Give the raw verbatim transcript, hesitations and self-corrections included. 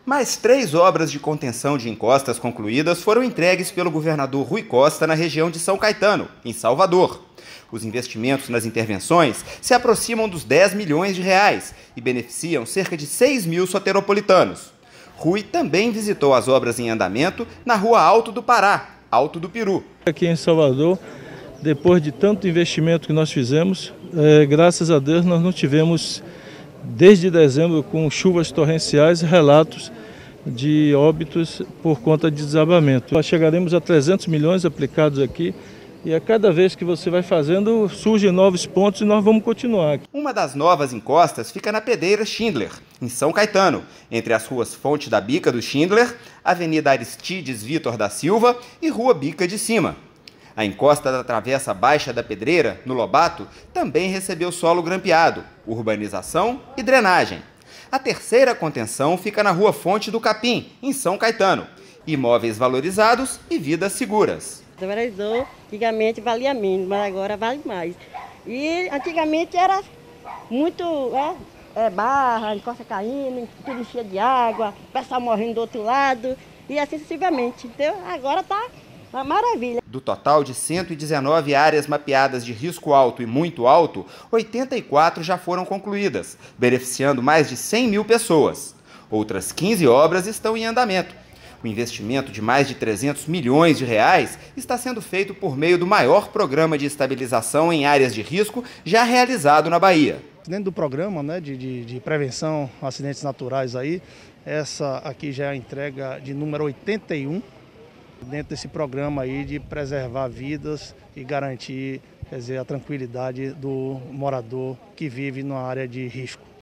Mais três obras de contenção de encostas concluídas foram entregues pelo governador Rui Costa na região de São Caetano, em Salvador. Os investimentos nas intervenções se aproximam dos dez milhões de reais e beneficiam cerca de seis mil soteropolitanos. Rui também visitou as obras em andamento na Rua Alto do Pará, Alto do Peru. Aqui em Salvador, depois de tanto investimento que nós fizemos, é, graças a Deus nós não tivemos, desde dezembro, com chuvas torrenciais, relatos de óbitos por conta de desabamento. Nós chegaremos a trezentos milhões aplicados aqui e a cada vez que você vai fazendo, surgem novos pontos e nós vamos continuar. Uma das novas encostas fica na Pedreira Schindler, em São Caetano, entre as ruas Fonte da Bica do Schindler, Avenida Aristides Vitor da Silva e Rua Bica de Cima. A encosta da Travessa Baixa da Pedreira, no Lobato, também recebeu solo grampeado, urbanização e drenagem. A terceira contenção fica na Rua Fonte do Capim, em São Caetano. Imóveis valorizados e vidas seguras. Valorizou, antigamente valia menos, mas agora vale mais. E antigamente era muito é, é, barra, encosta caindo, tudo enchia de água, o pessoal morrendo do outro lado e assim sucessivamente. Então agora está uma maravilha. Do total de cento e dezenove áreas mapeadas de risco alto e muito alto, oitenta e quatro já foram concluídas, beneficiando mais de cem mil pessoas. Outras quinze obras estão em andamento. O investimento de mais de trezentos milhões de reais está sendo feito por meio do maior programa de estabilização em áreas de risco já realizado na Bahia. Dentro do programa, né, de, de, de prevenção a acidentes naturais, aí, essa aqui já é a entrega de número oitenta e um, dentro desse programa aí de preservar vidas e garantir, quer dizer, a tranquilidade do morador que vive numa área de risco.